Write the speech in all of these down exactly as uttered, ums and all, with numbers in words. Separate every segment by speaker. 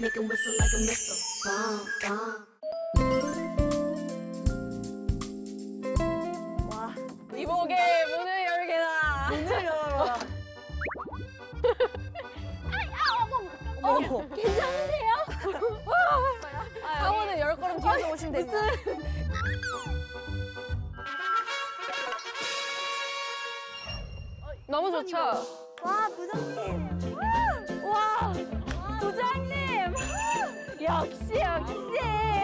Speaker 1: Make it whistle like a missile. Bomb, bomb.
Speaker 2: 와,
Speaker 3: 이복의 문을 열게나.
Speaker 2: 문을 열어라.
Speaker 3: 어머, 어머. 괜찮으세요? 상호는 열 걸음 뒤에서 오시면 됩니다. 너무 좋죠?
Speaker 2: 와, 부장님.
Speaker 3: 와, 부장님! 역시, 역시!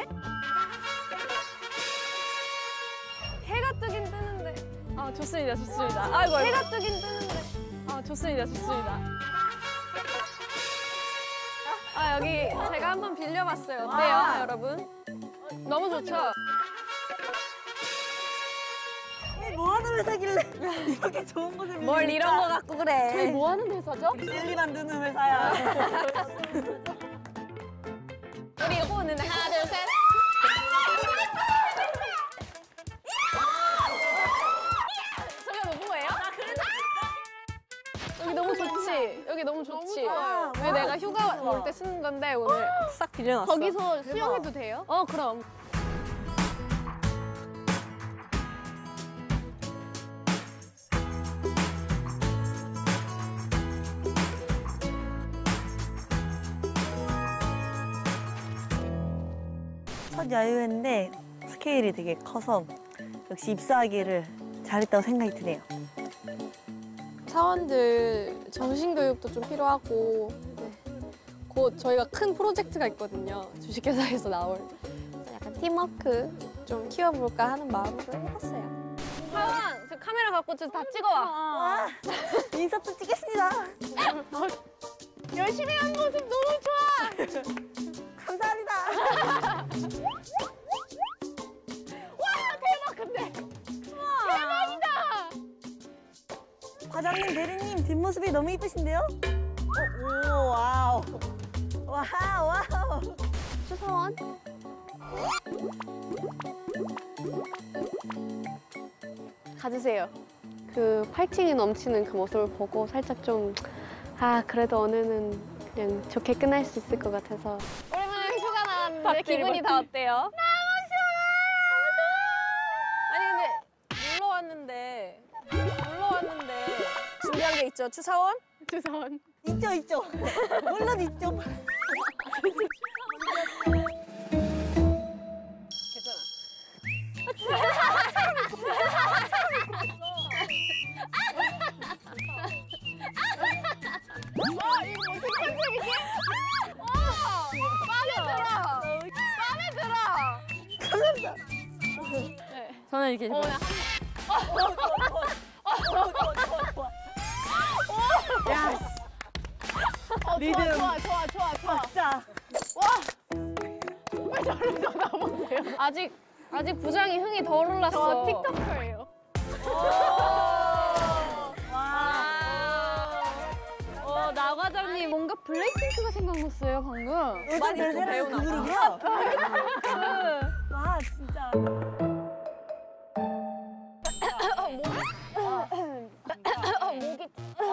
Speaker 3: 해가 뜨긴 뜨는데. 아, 좋습니다, 좋습니다. 아이고, 해가 뜨긴 뜨는데. 아, 좋습니다, 좋습니다. 아, 여기 제가 한번 빌려봤어요. 어때요,
Speaker 2: 와.
Speaker 3: 여러분? 너무 좋죠?
Speaker 2: 뭐 하는 회사길래 이렇게 좋은 곳을
Speaker 3: 뭘 이런 거 갖고 그래.
Speaker 2: 저희
Speaker 3: 뭐 하는 회사죠?
Speaker 2: 젤리 만드는 회사야.
Speaker 3: 우리 호는 하나, 둘, 셋. 저게 누구예요? 여기 너무 좋지? 여기 너무 좋지?
Speaker 2: 좋아.
Speaker 3: 왜 내가 휴가 올 때 쓰는 건데 오늘 싹 빌려놨어. 거기서 수영해도 돼요? 어, 그럼.
Speaker 2: 첫 야유회인데 스케일이 되게 커서 역시 입사하기를 잘했다고 생각이 드네요.
Speaker 3: 사원들 정신교육도 좀 필요하고 네. 곧 저희가 큰 프로젝트가 있거든요. 주식회사에서 나올 약간 팀워크 좀 키워볼까 하는 마음으로 해봤어요. 사원, 저 카메라 갖고 저 다 찍어와.
Speaker 2: 와, 인서트 찍겠습니다.
Speaker 3: 열심히 한 모습 너무 좋아.
Speaker 2: 감사합니다.
Speaker 3: 와, 대박 근데. 대박이다.
Speaker 2: 과장님, 대리님 뒷모습이 너무 이쁘신데요? 오, 오 와우. 와우, 와우.
Speaker 3: 추사원. 가주세요. 그 팔찌이 넘치는 그 모습을 보고 살짝 좀 아, 그래도 오늘은 그냥 좋게 끝날 수 있을 것 같아서. 오랜만에 휴가 나왔는데 기분이 다 어때요? 너무 좋아! 아니 근데 놀러 왔는데 놀러 왔는데 준비한 게 있죠? 추사원? 추사원.
Speaker 2: 있죠, 있죠. 물론 있죠.
Speaker 3: 저는 이렇게 어,
Speaker 2: 야,
Speaker 3: 어,
Speaker 2: 리듬.
Speaker 3: 좋아, 좋아, 좋아, 좋아.
Speaker 2: 진짜.
Speaker 3: 왜 저를 쳐다보세요? 아직 아직 부장이 흥이 덜 올랐어. 저 틱톡커예요.
Speaker 2: 와.
Speaker 3: 어, 나 과장님 뭔가 블랙핑크가 생각났어요 방금.
Speaker 2: 요즘
Speaker 3: 많이 또
Speaker 2: 대세라는
Speaker 3: 배우나
Speaker 2: 그
Speaker 3: 봐.
Speaker 2: 그룹이야? 와, 진짜.
Speaker 3: 목이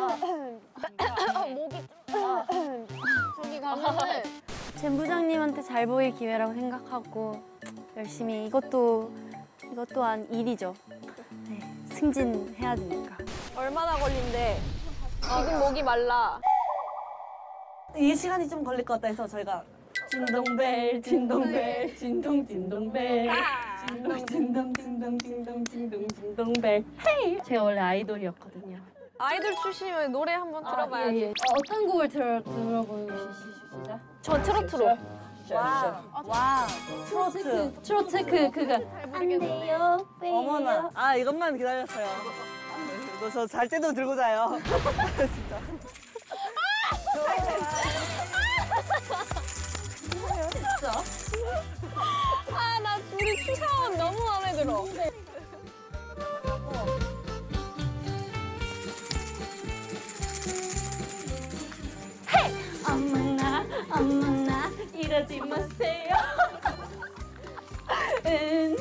Speaker 3: 목이 저기 가면은
Speaker 4: 젠 부장님한테 잘 보일 기회라고 생각하고 열심히 이것도 이것 또한 일이죠. 네, 승진해야 되니까.
Speaker 3: 얼마나 걸린대? 지금 목이 말라.
Speaker 2: 이 시간이 좀 걸릴 것 같다 해서 저희가 진동벨, 진동벨, 진동, 진동벨. 진동, 진동, 진동, 진동, 진동, 진동벨. 헤이!
Speaker 4: 제가 원래 아이돌이었거든요.
Speaker 3: 아이돌 출신이면 노래 한번 들어봐야지.
Speaker 4: 예, 예. 어, 어떤 곡을 들어, 들어보시죠?
Speaker 3: 저 트로트로.
Speaker 2: 와, 와, 트로트.
Speaker 4: 트로트 그, 그가 안 돼요, 빼요.
Speaker 2: 어머나. 아, 이것만 기다렸어요. 이거 저 잘 때도 들고 자요. 진짜.
Speaker 3: 아, 나 우리 추사원 너무 마음에 들어.
Speaker 4: 어머나 어머나 이러지 마세요. 은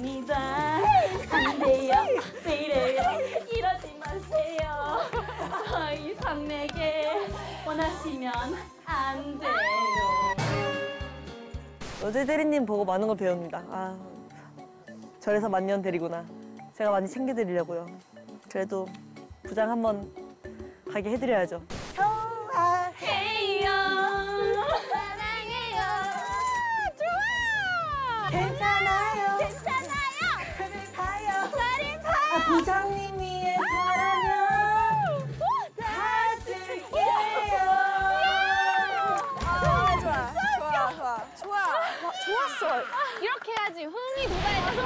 Speaker 4: 갈대랍니다. 안 돼요, 왜 이래요, 이러지 마세요.
Speaker 2: 더 이상 내게 원하시면 안 돼요.
Speaker 5: 어제 대리님 보고 많은 걸 배웁니다. 아, 저래서 만년 대리구나. 제가 많이 챙겨드리려고요. 그래도 부장 한번 가게 해드려야죠.
Speaker 2: 좋아해요.
Speaker 3: 사랑해요. 좋아.
Speaker 2: 괜찮아요.
Speaker 3: 괜찮아요.
Speaker 2: 그를 봐요.
Speaker 3: 나를 봐.
Speaker 2: 아, 부장님이 사랑하면 사줄게요.
Speaker 3: 좋아, 좋아, 좋아, 좋아, 좋아. 좋았어. 이렇게 해야지 흥이 돋아야지.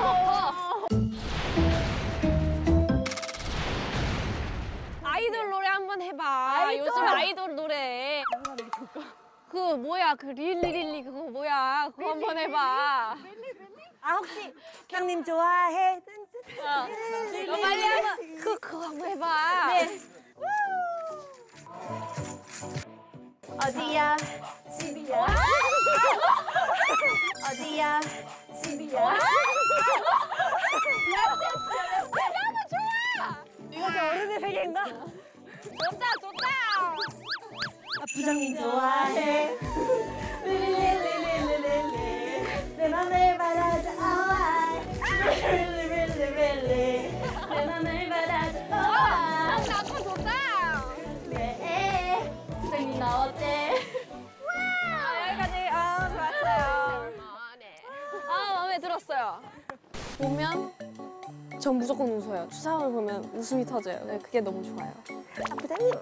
Speaker 3: 아이돌 노래 한번 해봐.
Speaker 2: 아이돌.
Speaker 3: 요즘 아이돌 노래. 그 뭐야 그 릴리릴리 그거 뭐야 그거 한번 해봐.
Speaker 2: 아, 혹시 부장님 좋아해?
Speaker 3: 어. 너 빨리 한번 그 그거 한번 해봐.
Speaker 2: 네. 어디야? 집이야. 어디야? 집이야. 이거 저 어른의 세계인가?
Speaker 3: 좋다 좋다.
Speaker 2: 아, 부장님 좋아해. 릴릴릴릴릴릴리. 내 맘을 받아줘. 릴릴릴릴릴리. 내 맘을 받아줘.
Speaker 3: 형 나도 좋다.
Speaker 2: 네. 부장님 나 어때?
Speaker 3: 여기까지. 아 좋았어요. 아 마음에 들었어요. 보면 전 무조건 웃어요. 추상을 보면 웃음이 터져요. 네, 그게 너무 좋아요.
Speaker 5: 아, 부장님.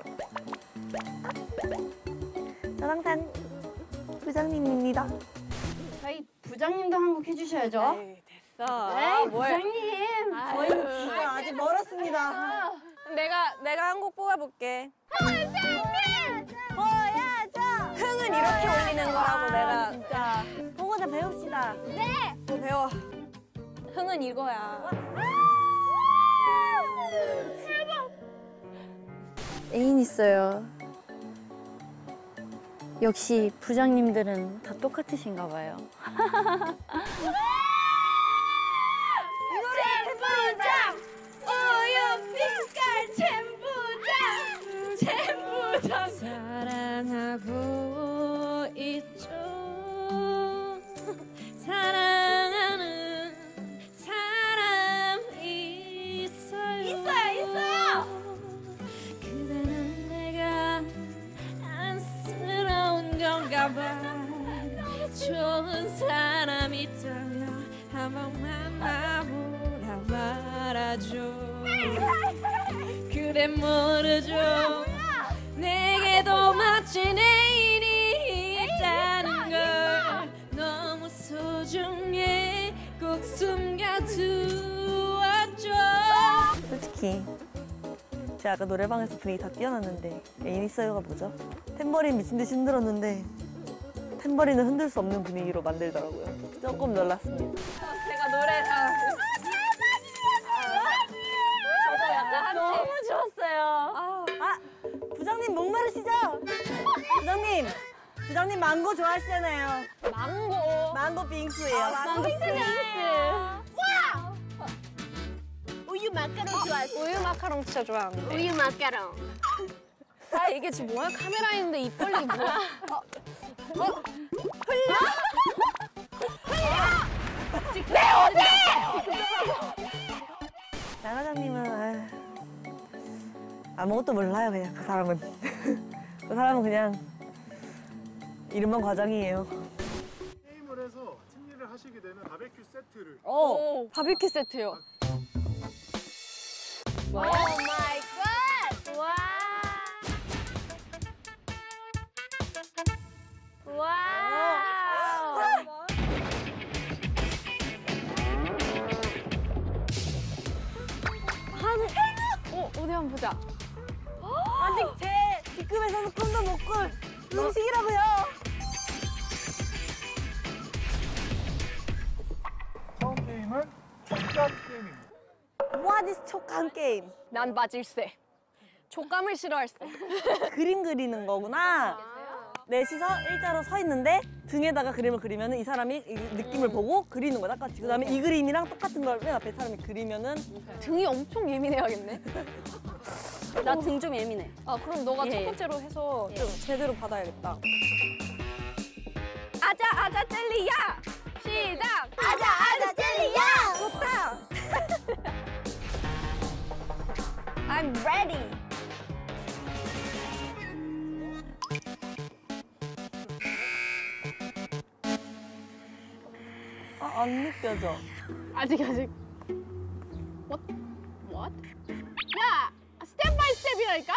Speaker 5: 전 항상 부장님입니다.
Speaker 2: 저희 부장님도 한 곡 해주셔야죠.
Speaker 3: 됐어.
Speaker 2: 네, 부장님.
Speaker 3: 아유.
Speaker 2: 저희 진짜 아직 멀었습니다.
Speaker 3: 내가 내가 한 곡 뽑아볼게.
Speaker 2: 보여줘.
Speaker 3: 흥은 이렇게 올리는 거라고 내가
Speaker 2: 진짜. 보고자 배웁시다.
Speaker 3: 뭐 배워. 흥은 이거야.
Speaker 4: 애인 있어요. 역시 부장님들은 다 똑같으신가 봐요.
Speaker 2: 잼부장. 우유 빛깔 잼부장. 잼부장.
Speaker 3: 사랑하고 있죠. 사랑하는 사람 있어요.
Speaker 2: 있어요, 있어요.
Speaker 3: 그대는 내가 안쓰러운 건가 봐. 좋은 사람 있다면 한 번만 나보라 말아줘. 그래 모르죠. 내게도 마치 내일이 있다는 걸 너무 소중해 꼭 숨겨두었죠.
Speaker 5: 솔직히 제가 아까 노래방에서 분위기 다 뛰어났는데 애인 있어요가 뭐죠? 탬버린 미친 듯이 흔들었는데 탬버린을 흔들 수 없는 분위기로 만들더라고요. 조금 놀랐습니다.
Speaker 3: 제가 노래 아, 저도 약간
Speaker 2: 너무 좋았어요.
Speaker 3: 아,
Speaker 2: 아, 부장님 목마르시죠? 부장님, 부장님 망고 좋아하시잖아요.
Speaker 3: 망고
Speaker 2: 망고 빙수예요.
Speaker 3: 아, 망고 빙수.
Speaker 2: 우유 마카롱 좋아하시죠?
Speaker 3: 우유 마카롱 진짜 좋아하는데.
Speaker 2: 우유 마카롱.
Speaker 3: 아 이게 지금 뭐야? 카메라 있는데 입 벌리기 뭐야? 어? 어?
Speaker 5: 양 과장님은 아유, 아무것도 몰라요 그냥 그 사람은. 그 사람은 그냥 이름만 과장이에요.
Speaker 6: 게임을 해서 승리를 하시게 되는 바베큐 세트를
Speaker 3: 오, 바비큐 세트요.
Speaker 2: 오 마이 갓! 와!
Speaker 3: 와우. 한, 어, 어디 한번 보자.
Speaker 2: 아직 제 B급에서는 꿈도 못 꿀 음식이라고요.
Speaker 6: 처음 게임은 촉감 게임입니다.
Speaker 5: What is 촉감 게임?
Speaker 3: 난 맞을세. 촉감을 싫어할세.
Speaker 5: 그림 그리는 거구나. 넷이서 일자로 서 있는데 등에다가 그림을 그리면 이 사람이 이 느낌을 보고 그리는 거야 똑같이. 그 다음에 이 그림이랑 똑같은 걸 맨 앞에 사람이 그리면은
Speaker 3: 등이 엄청 예민해야겠네.
Speaker 2: 나 등 좀 예민해.
Speaker 3: 아 그럼 너가
Speaker 2: 예.
Speaker 3: 첫 번째로 해서 좀 제대로 받아야겠다.
Speaker 2: 아자 아자 젤리야. 시작. 아자 아자 젤리야. 좋다. I'm ready.
Speaker 5: 아, 안 느껴져.
Speaker 3: 아직 아직. What? What? 야 스텝 바이 스텝이라니까?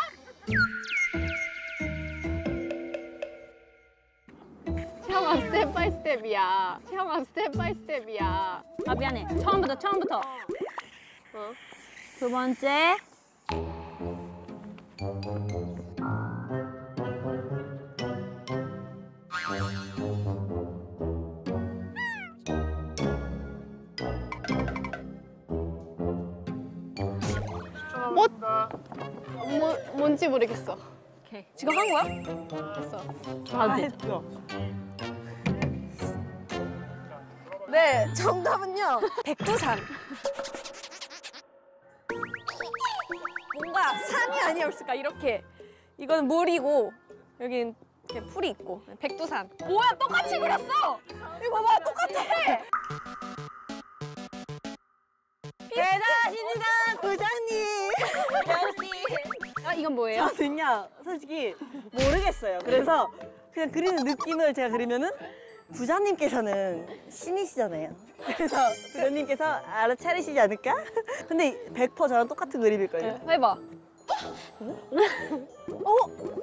Speaker 3: 채영아 스텝 바이 스텝이야. 채영아 스텝 바이 스텝이야.
Speaker 2: 아 미안해. 처음부터 처음부터.
Speaker 3: 어?
Speaker 2: 두 번째.
Speaker 3: 뭐? 뭐 뭔지 모르겠어.
Speaker 2: 오케이.
Speaker 3: 지금 한 거야? 됐어.
Speaker 5: 아, 했어.
Speaker 3: 네, 정답은요. 백두산. 뭔가 산이 아니었을까 이렇게. 이건 물이고 여긴 이렇게 풀이 있고. 백두산. 뭐야 똑같이 그렸어. 이거 봐봐 똑같아.
Speaker 5: 대단하십니다, 부장님.
Speaker 3: 아 이건 뭐예요?
Speaker 5: 저는요, 솔직히 모르겠어요. 그래서 그냥 그리는 느낌을 제가 그리면은 부장님께서는 신이시잖아요. 그래서 부장님께서 알아차리시지 않을까? 근데 백 퍼센트 저랑 똑같은 그림일걸요.
Speaker 3: 네, 해봐. 어?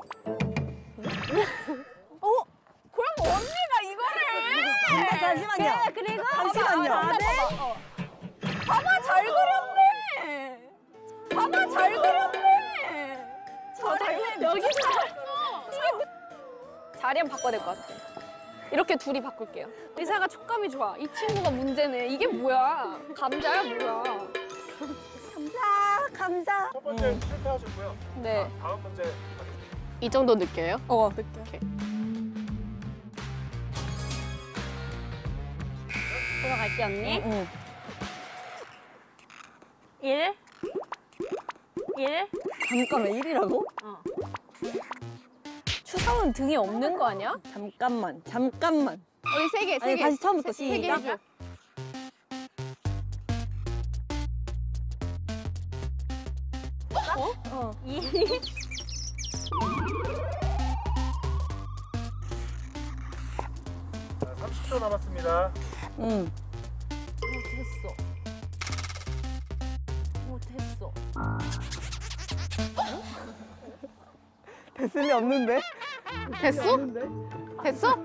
Speaker 3: 어? 그럼 언니가 이거를.
Speaker 5: 아, 잠시만요.
Speaker 2: 그래 그리고
Speaker 5: 잠시만요.
Speaker 2: 봐봐,
Speaker 5: 네?
Speaker 2: 봐봐.
Speaker 3: 봐봐 잘 그렸네. 봐봐 잘 그렸네.
Speaker 2: 저를 여기서
Speaker 3: 자리 한번 바꿔야 될 것 같아. 이렇게 둘이 바꿀게요. 리사가 촉감이 좋아. 이 친구가 문제네. 이게 뭐야? 감자야 뭐야?
Speaker 5: 감사, 감사.
Speaker 6: 첫 번째 실패하셨고요.
Speaker 3: 네.
Speaker 6: 다음 문제
Speaker 3: 이 정도 느껴요? 어 느껴. 오케이.
Speaker 2: 들어갈게 언니.
Speaker 5: 응.
Speaker 2: 일. 일.
Speaker 5: 잠깐만, 일이라고?
Speaker 2: 어.
Speaker 3: 추성은 등이 없는 거 아니야?
Speaker 5: 잠깐만, 잠깐만.
Speaker 3: 우리 세 개, 세
Speaker 5: 아니,
Speaker 3: 개.
Speaker 5: 다시 처음부터
Speaker 3: 세, 세 개
Speaker 5: 시작.
Speaker 3: 해줘.
Speaker 5: 어.
Speaker 2: 이.
Speaker 6: 자, 삼십 초 남았습니다.
Speaker 5: 응.
Speaker 2: 됐어. 오 됐어.
Speaker 5: 됐을 리 없는데?
Speaker 3: 됐어? 됐어?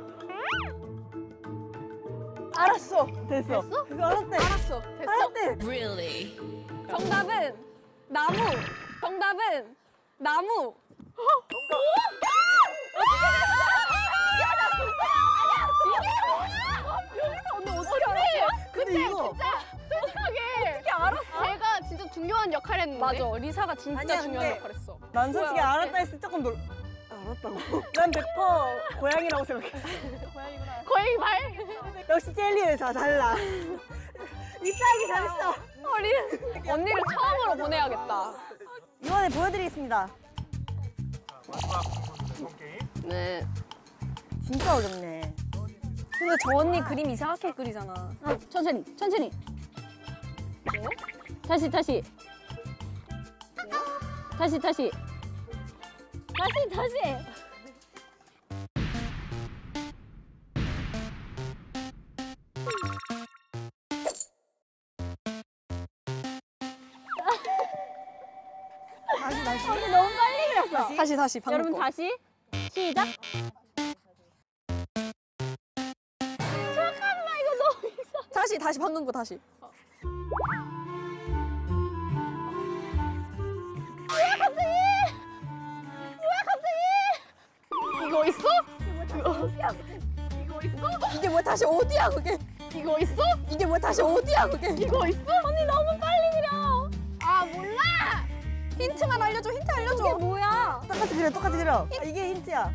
Speaker 5: 알았어. 됐어.
Speaker 3: 됐어?
Speaker 5: 그거 알았대.
Speaker 3: 알았어. 됐어?
Speaker 5: 알았대.
Speaker 3: 정답은 나무. 정답은 나무.
Speaker 5: 근데 이거
Speaker 3: 솔직하게 어떻게 알았어? 제가 진짜 중요한 역할 했는데. 맞아. 리사가 진짜
Speaker 5: 아니야,
Speaker 3: 중요한
Speaker 5: 근데-
Speaker 3: 역할 했어.
Speaker 5: 난 솔직히
Speaker 3: 뭐야,
Speaker 5: 알았다 했을 때 조금 놀. 알았다고? 난 백 퍼센트 고양이라고 생각했어.
Speaker 3: 거의 말.
Speaker 5: 역시 젤리는 다 달라. 입사하기 잘했어.
Speaker 3: 우리 언니를 처음으로 보내야겠다.
Speaker 5: 이번에 보여드리겠습니다.
Speaker 6: 마지막 본 게임.
Speaker 3: 네.
Speaker 5: 진짜 어렵네.
Speaker 3: 근데 저 언니 그림 이상하게 그리잖아.
Speaker 2: 어, 천천히 천천히. 다시 다시. 다시 다시. 다시 다시.
Speaker 5: 다시 다시.
Speaker 2: 언니 너무 빨리 그렸어.
Speaker 3: 다시 다시 방금
Speaker 2: 여러분
Speaker 3: 거.
Speaker 2: 다시 시작.
Speaker 3: 다시 다시 방금 거 다시. 이거 있어? 이거 있어? 이게 뭐 다시 어디야 그게? 이거 있어? 이게 뭐 다시 어디야 그게? 이거 있어? 언니 너무 빨리 그려. 아 몰라. 힌트만 알려줘. 힌트 알려줘.
Speaker 2: 이게 뭐야?
Speaker 5: 똑같이 그려, 똑같이 그려. 아, 이게 힌트야.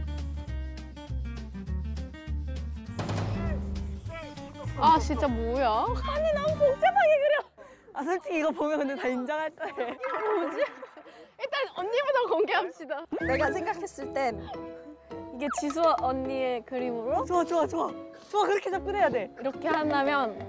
Speaker 3: 아 진짜 뭐야? 아니 너무 복잡하게 그려.
Speaker 5: 아 솔직히 이거 보면 근데 다 인정할 거예요.
Speaker 3: 일단 언니만 영상 공개합시다. 내가 생각했을 땐 이게 지수 언니의 그림으로
Speaker 5: 좋아 좋아 좋아 좋아 그렇게 접근해야 돼.
Speaker 3: 이렇게 한다면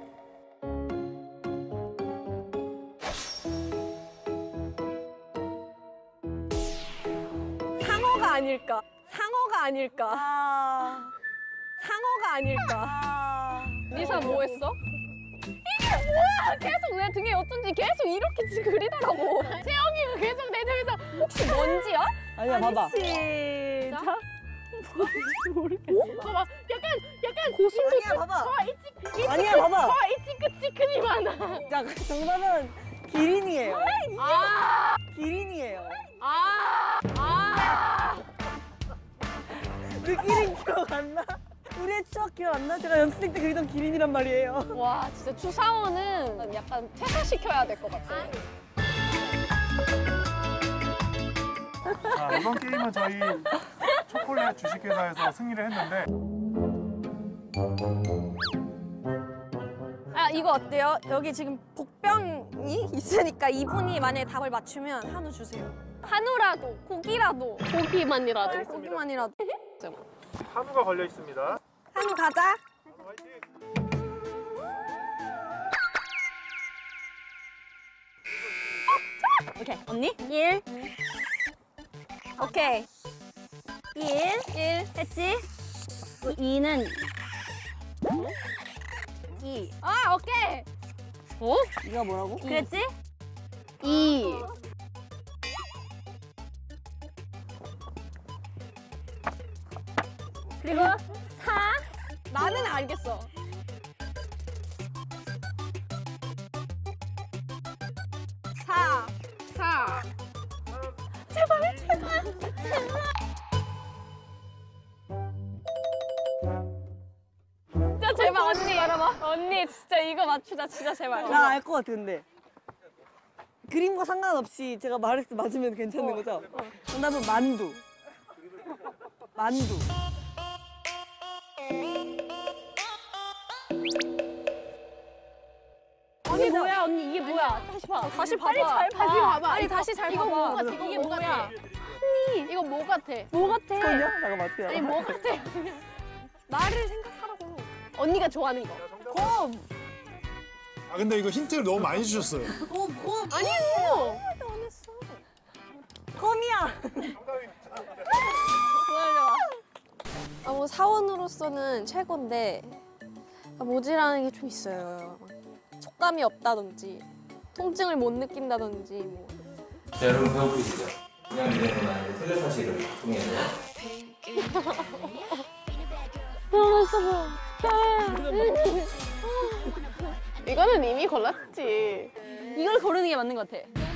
Speaker 3: 상어가 아닐까? 상어가 아닐까?
Speaker 5: 아,
Speaker 3: 상어가 아닐까?
Speaker 5: 아.
Speaker 3: 리사 뭐 했어? 이게 뭐야? 계속 내 등에 어쩐지 계속 이렇게 지금 그리더라고. 채영이가 계속 내 등에서 혹시 먼지야?
Speaker 5: 아니야 봐봐.
Speaker 3: 시작. 봐봐, 약간 약간 고슴도
Speaker 5: 아니야 봐봐.
Speaker 3: 이치
Speaker 5: 아니야 봐봐.
Speaker 3: 이치크치크니 많아.
Speaker 5: 자 정답은 기린이에요.
Speaker 3: 아,
Speaker 5: 기린이에요.
Speaker 3: 아, 아.
Speaker 5: 우리 기린 기억 안 나? 우리의 추억 기억 안 나? 제가 연습생 때 그리던 기린이란 말이에요.
Speaker 3: 와, 진짜 추상호는 약간 퇴사시켜야 될 것 같아.
Speaker 6: 자, 이번 게임은 저희 초콜릿 주식회사에서 승리를 했는데
Speaker 3: 아, 이거 어때요? 여기 지금 복병이 있으니까 이분이 만약에 답을 맞추면 한우 주세요. 한우라도, 고기라도. 고기만이라도. 고기만이라도.
Speaker 6: 한우가 걸려 있습니다.
Speaker 3: 한우 가자.
Speaker 6: 한우 화이팅!
Speaker 3: 오케이, 언니? 일. 오케이. 일. 일. 했지?
Speaker 4: 이는
Speaker 3: 이. 아, 오케이. 어?
Speaker 5: 이가 뭐라고?
Speaker 4: 그랬지?
Speaker 3: 이.
Speaker 4: 그리고 사.
Speaker 3: 나는 알겠어. 사. 사.
Speaker 6: 제발 제발!
Speaker 3: 진짜 제발 언니. 언니 진짜 이거 맞추자 진짜 제발.
Speaker 5: 나 알 것 같아 근데. 그림과 상관없이 제가 말했을 때 맞으면 괜찮은 거죠? 정답은 만두. 만두.
Speaker 3: 언니 뭐야 언니 이게 뭐야? 다시 봐. 다시 봐봐. 빨리 잘 봐. 다시 봐봐. 아니 다시 잘
Speaker 2: 이거
Speaker 3: 봐봐.
Speaker 2: 뭐 같아?
Speaker 3: 이게
Speaker 2: 이거 뭐
Speaker 3: 뭐야?
Speaker 2: 같아? 이거 뭐 같아?
Speaker 3: 뭐 같아?
Speaker 5: 그거냐? 잠깐만 어떻게 알아?
Speaker 2: 아니 뭐 같아?
Speaker 3: 나를 생각하라고.
Speaker 2: 언니가 좋아하는 거.
Speaker 3: 곰.
Speaker 6: 아 근데 이거 힌트를 너무 많이 주셨어요.
Speaker 2: 아니에요.
Speaker 5: 껌이야.
Speaker 3: 아, 뭐 사원으로서는 최고인데 아, 모질라는 게 좀 있어요. 촉감이 없다든지 통증을 못 느낀다든지 뭐.
Speaker 7: 자, 여러분 배고프시죠? 그냥 이래는 아니고 텔레파시를 통해서
Speaker 2: 이거는 이미 골랐지. 이걸 고르는 게 맞는 것 같아.